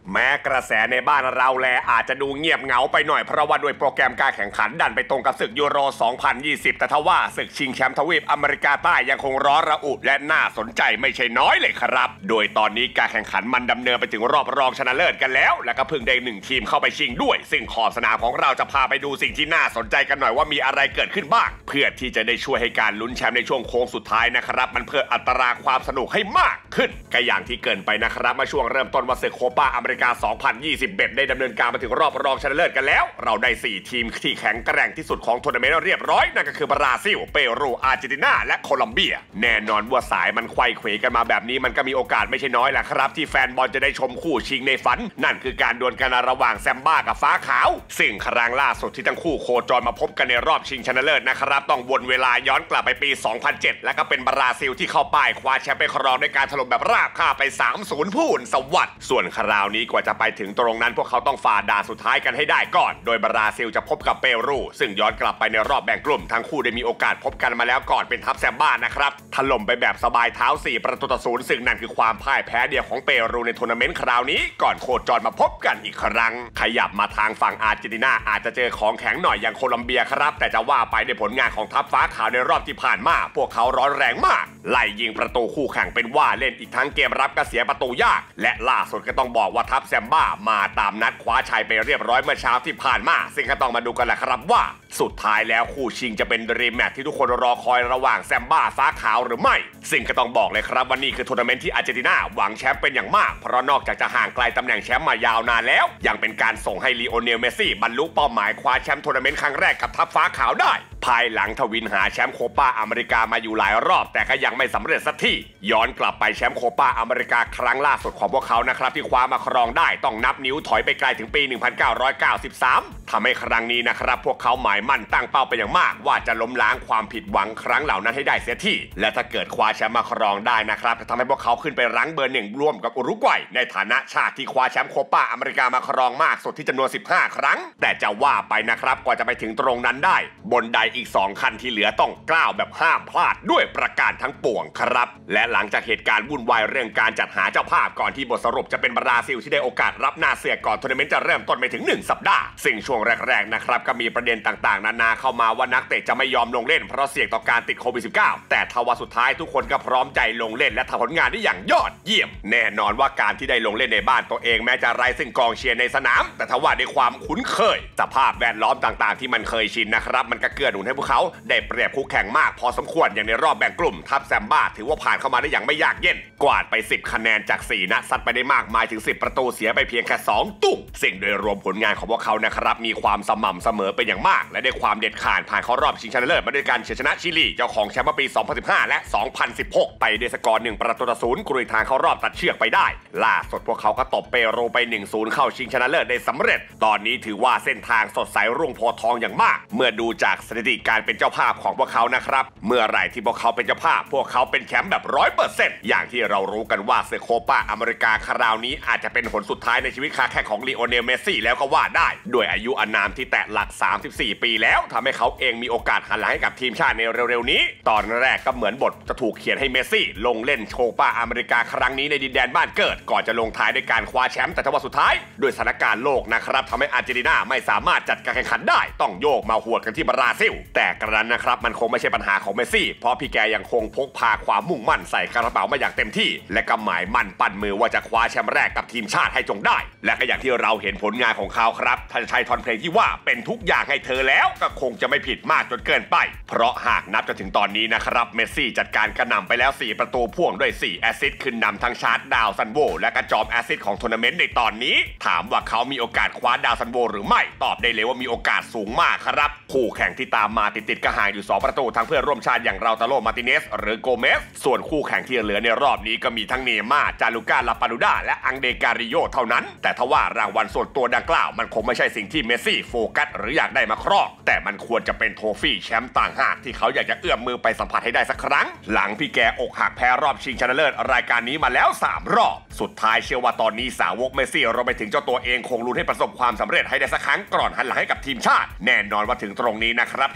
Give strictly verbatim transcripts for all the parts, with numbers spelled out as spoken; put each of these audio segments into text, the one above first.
แม้กระแสในบ้านเราแลอาจจะดูเงียบเหงาไปหน่อยเพราะว่าด้วยโปรแกรมการแข่งขันดันไปตรงกับศึกยูโร สองพันยี่สิบ แต่ทว่าศึกชิงแชมป์ทวีปอเมริกาใต้ยังคงร้อนระอุและน่าสนใจไม่ใช่น้อยเลยครับโดยตอนนี้การแข่งขันมันดำเนินไปถึงรอบรองชนะเลิศกันแล้วและก็เพิ่งได้หนึ่งทีมเข้าไปชิงด้วยซึ่งขอบสนามของเราจะพาไปดูสิ่งที่น่าสนใจกันหน่อยว่ามีอะไรเกิดขึ้นบ้างเพื่อที่จะได้ช่วยให้การลุ้นแชมป์ในช่วงโค้งสุดท้ายนะครับมันเพิ่มอัตราความสนุกให้มากขึ้นก็อย่างที่เกินไปนะครับมาช่วงเริ่มต้นว่าศึกโคปาอเมริกา สองพันยี่สิบเอ็ด ได้ดำเนินการมาถึงรอบรองชนะเลิศกันแล้วเราได้สี่ทีมที่แข็งแกร่งที่สุดของทัวร์นาเมนต์เรียบร้อยนั่นก็คือบราซิลเปรูอาร์เจนตินาและโคลอมเบียแน่นอนว่าสายมันไขว้เขวกันมาแบบนี้มันก็มีโอกาสไม่ใช่น้อยแหละครับที่แฟนบอลจะได้ชมคู่ชิงในฝันนั่นคือการดวลกันระหว่างแซมบ้ากับฟ้าขาวซึ่งครั้งล่าสุดที่ทั้งคู่โคจรมาพบกันในรอบชิงชนะเลิศนะครับต้องวนเวลาย้อนกลับไปปี สองพันเจ็ด และก็เป็นบราซิลที่เข้าป้ายคว้าแชมป์ไปครองด้วยการถล่มแบบราบคาบไป สามศูนย์ พูนสวัสดิ์ส่วนคราวนี้กว่าจะไปถึงตรงนั้นพวกเขาต้องฝ่าด่านสุดท้ายกันให้ได้ก่อนโดยบราซิลจะพบกับเปรูซึ่งย้อนกลับไปในรอบแบ่งกลุ่มทั้งคู่ได้มีโอกาสพบกันมาแล้วก่อนเป็นทัพแซมบ้านะครับถล่มไปแบบสบายเท้าสี่ประตูต่อศูนย์ซึ่งนั่นคือความพ่ายแพ้เดียวของเปรูในทัวร์นาเมนต์คราวนี้ก่อนโคจรมาพบกันอีกครั้งขยับมาทางฝั่งอาร์เจนตินาอาจจะเจอของแข็งหน่อยอย่างโคลอมเบียครับแต่จะว่าไปในผลงานของทัพฟ้าขาวในรอบที่ผ่านมาพวกเขาร้อนแรงมากไล่ยิงประตูคู่แข่งเป็นว่าเล่นอีกทั้งเกมรับก็เสียประตูยากและล่าสุดก็ต้องบอกว่าทัพแซมบ้ามาตามนัดคว้าชัยไปเรียบร้อยเมื่อเช้าที่ผ่านมาซึ่งก็ต้องมาดูกันแหละครับว่าสุดท้ายแล้วคู่ชิงจะเป็นดรีมแมตช์ที่ทุกคนรอคอยระหว่างแซมบ้าฟ้าขาวหรือไม่ซึ่งก็ต้องบอกเลยครับว่านี่คือทัวร์นาเมนต์ที่อาร์เจนตินาหวังแชมป์เป็นอย่างมากเพราะนอกจากจะห่างไกลตำแหน่งแชมป์มายาวนานแล้วยังเป็นการส่งให้ลีโอเนลเมสซี่บรรลุเป้าหมายคว้าแชมป์ทัวร์นาเมนต์ครั้งแรกกับทัพฟ้าขาวได้ภายหลังทวินหาแชมป์โคปาอเมริกามาอยู่หลายรอบแต่ก็ยังไม่สำเร็จสักทีย้อนกลับไปแชมป์โคปาอเมริกาครั้งล่าสุดของพวกเขานะครับที่คว้ามาครองได้ต้องนับนิ้วถอยไปไกลถึงปี หนึ่งพันเก้าร้อยเก้าสิบสาม ทำให้ครั้งนี้นะครับพวกเขาหมายมั่นตั้งเป้าไปอย่างมากว่าจะล้มล้างความผิดหวังครั้งเหล่านั้นให้ได้เสียทีและถ้าเกิดคว้าแชมป์มาครองได้นะครับจะทำให้พวกเขาขึ้นไปรั้งเบอร์หนึ่งร่วมกับอุรุกวัยในฐานะชาติที่คว้าแชมป์โคปาอเมริกามาครองมากสุดที่จำนวนสิบห้าครั้งแต่จะว่าไปนะครับกว่าจะไปถึงตรงนั้นได้บนไดอีกสองขั้นที่เหลือต้องก้าวแบบห้ามพลาดด้วยประการทั้งปวงครับและหลังจากเหตุการณ์วุ่นวายเรื่องการจัดหาเจ้าภาพก่อนที่บทสรุปจะเป็นบราซิลที่ได้โอกาสรับหน้าเสือก่อนทัวร์นาเมนต์จะเริ่มต้นไปถึงหนึ่งสัปดาห์ซึ่งช่วงแรกๆนะครับก็มีประเด็นต่างๆนานาเข้ามาว่านักเตะจะไม่ยอมลงเล่นเพราะเสี่ยงต่อการติดโควิด สิบเก้า แต่ทว่าสุดท้ายทุกคนก็พร้อมใจลงเล่นและทำผลงานได้อย่างยอดเยี่ยมแน่นอนว่าการที่ได้ลงเล่นในบ้านตัวเองแม้จะไร้ซึ่งกองเชียร์ในสนามแต่ทว่าในความคุ้นเคยสภาพแวดล้อมต่างๆที่มันเคยชินนะครับมันก็เกื้อหนุนให้พวกเขาได้เปรียบคู่แข่งมากพอสมควรอย่างในรอบแบ่งกลุ่มทัพแซมบ้าถือว่าผ่านเข้ามาได้อย่างไม่ยากเย็นกวาดไปสิบคะแนนจากสี่นัดซัดไปได้มากมายถึงสิบประตูเสียไปเพียงแค่สองตุ้มสิ่งโดยรวมผลงานของพวกเขานะครับมีความสม่ำเสมอเป็นอย่างมากและได้ความเด็ดขาดผ่านเข้ารอบชิงชนะเลิศมาด้วยการเฉือนชนะชิลีเจ้าของแชมป์เมื่อปี สองพันสิบห้า และ สองพันสิบหก ไปด้วยสกอร์หนึ่งประตูต่อศูนย์กลุยทางเข้ารอบตัดเชือกไปได้ล่าสุดพวกเขาก็ตบเปรูไป หนึ่งศูนย์ เข้าชิงชนะเลิศได้สำเร็จตอนนี้ถือว่าเส้นทางสดใสรุ่งโพธิ์ทองอย่างมากเมื่อดูจากสถิติการเป็นเจ้าภาพของพวกเขานะครับเมื่อไหร่ที่พวกเขาเป็นเจ้าภาพพวกเขาเป็นแชมป์แบบ ร้อยเปอร์เซ็นต์ อย่างที่เรารู้กันว่าศึกโคปาอเมริกาคราวนี้อาจจะเป็นหนสุดท้ายในชีวิตค้าแข่งของลีโอเนลเมสซี่แล้วก็ว่าได้ด้วยอายุอานามที่แตะหลักสามสิบสี่ปีแล้วทำให้เขาเองมีโอกาสหันหลังให้กับทีมชาติในเร็วๆนี้ตอนแรกก็เหมือนบทจะถูกเขียนให้เมสซี่ลงเล่นโคปาอเมริกาครั้งนี้ในดินแดนบ้านเกิดก่อนจะลงท้ายด้วยการคว้าแชมป์แต่ทว่าสุดท้ายด้วยสถานการณ์โลกนะครับทำให้อาร์เจนตินาไม่สามารถจัดการแข่งขันได้ต้องโยกมาหวดกันที่บราซิลแต่กระนั้นนะครับมันคงไม่ใช่ปัญหาของเมสซี่เพราะพี่แกยังคงพกพาความมุ่งมั่นใส่กระเป๋ามาอย่างเต็มที่และก็หมายมั่นปั้นมือว่าจะคว้าแชมป์แรกกับทีมชาติให้จงได้และก็อย่างที่เราเห็นผลงานของเขาครับท่านชายทอนเพลงที่ว่าเป็นทุกอย่างให้เธอแล้วก็คงจะไม่ผิดมากจนเกินไปเพราะหากนับจนถึงตอนนี้นะครับเมสซี่จัดการกระหน่ำไปแล้วสี่ประตูพ่วงด้วยสี่แอสซิสต์ขึ้นนำทั้งชาร์จดาวซันโวและกระจอมแอสซิสต์ของทัวร์นาเมนต์ในตอนนี้ถามว่าเขามีโอกาสคว้าดาวซันโวหรือไม่ตอบได้เลยว่ามีโอกาสสูงมากครับคู่แข่งที่ตามมาติดๆก็ห่างอยู่สองประตูทั้งเพื่อนร่วมชาติอย่างเราตาโลมาติเนสหรือโกเมสส่วนคู่แข่งที่เหลือในรอบนี้ก็มีทั้งเนม่าจาลูก้าลาปานูดาและอังเดการิโยเท่านั้นแต่ทว่ารางวัลส่วนตัวดังกล่าวมันคงไม่ใช่สิ่งที่เมสซี่โฟกัสหรืออยากได้มาครองแต่มันควรจะเป็นโทฟี่แชมป์ต่างหากที่เขาอยากจะเอื้อมมือไปสัมผัสให้ได้สักครั้งหลังพี่แกอกหักแพ้รอบชิงชนะเลิศรายการนี้มาแล้วสามรอบสุดท้ายเชื่อว่าตอนนี้สาวกเมสซี่รวมไปถึงเจ้าตัวเองคงลุ้นให้ประสบความสำเร็จให้ได้สักครั้งก่อนหันหลังให้กับทีมชาติแน่นอนว่าถึงตรงนี้นะครับ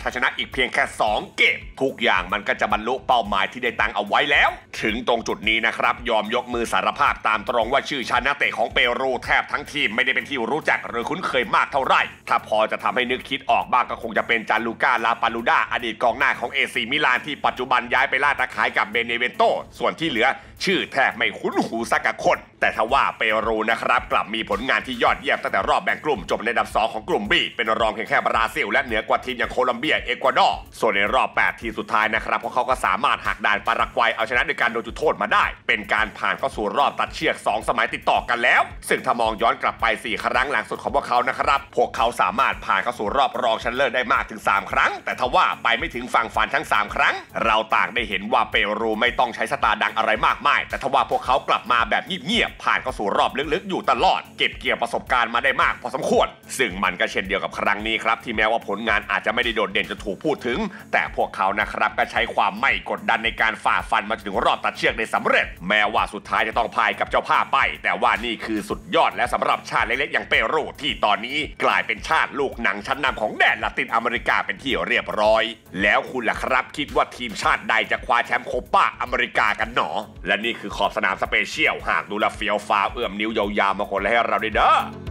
ถ้าชนะอีกเพียงแค่สองเกมทุกอย่างมันก็จะบรรลุเป้าหมายที่ได้ตั้งเอาไว้แล้วถึงตรงจุดนี้นะครับยอมยกมือสารภาพตามตรงว่าชื่อชานักเตะของเปรูแทบทั้งทีมไม่ได้เป็นที่รู้จักหรือคุ้นเคยมากเท่าไหร่ถ้าพอจะทำให้นึกคิดออกบ้างก็คงจะเป็นจานลูก้าลาปาลูดาอดีตกองหน้าของเอซีมิลานที่ปัจจุบันย้ายไปล่าตาขายกับเบเนเวนโตส่วนที่เหลือชื่อแทบไม่คุ้นหูสักคนแต่ทว่าเปรูนะครับกลับมีผลงานที่ยอดเยี่ยมตั้งแต่รอบแบ่งกลุ่มจบในอันดับสองของกลุ่ม B เป็นรองเพียงแค่บราซิลและเหนือกว่าทีมอย่างโคลัมเบียเอกวาดอร์ส่วนในรอบแปดทีมสุดท้ายนะครับพวกเขาก็สามารถหักด่านปารากวัยเอาชนะด้วยการโดนจุดโทษมาได้เป็นการผ่านเข้าสู่รอบตัดเชือกสองสมัยติดต่อกันแล้วซึ่งถ้ามองย้อนกลับไปสี่ครั้งหลังสุดของพวกเขานะครับพวกเขาสามารถผ่านเข้าสู่รอบรองชนะเลิศได้มากถึงสามครั้งแต่ทว่าไปไม่ถึงฝั่งฝันทั้งสามครั้งเราต่างได้เห็นว่าเปรูไม่ต้องใช้สตาร์ดังอะไรมากมายแต่ทว่าพวกเขากลับมาแบบเงียบๆผ่านเข้าสู่รอบลึกๆอยู่ตลอดเก็บเกี่ยวประสบการณ์มาได้มากพอสมควรซึ่งมันก็เช่นเดียวกับครั้งนี้ครับที่แม้ว่าผลงานอาจจะไม่ได้โดดเด่นจนถูกพูดถึงแต่พวกเขานะครับก็ใช้ความไม่กดดันในการฝ่าฟันมาถึงรอบตัดเชือกได้สำเร็จแม้ว่าสุดท้ายจะต้องพ่ายกับเจ้าภาพไปแต่ว่านี่คือสุดยอดและสำหรับชาติเล็กๆอย่างเปรูที่ตอนนี้กลายเป็นชาติลูกหนังชั้นนำของแดนละตินอเมริกาเป็นที่เรียบร้อยแล้วคุณล่ะครับคิดว่าทีมชาติใดจะคว้าแชมป์โคปาอเมริกากันหนอและนี่คือขอบสนามสเปเชียลหากดูแลเฟียวฟ้าเอื้อมนิ้วยาวๆมาคนละให้เราได้เด้อ